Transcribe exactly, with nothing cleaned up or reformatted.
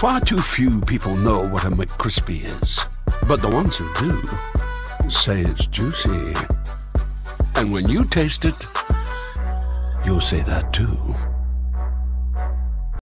Far too few people know what a McCrispy is. But the ones who do say it's juicy. And when you taste it, you'll say that too.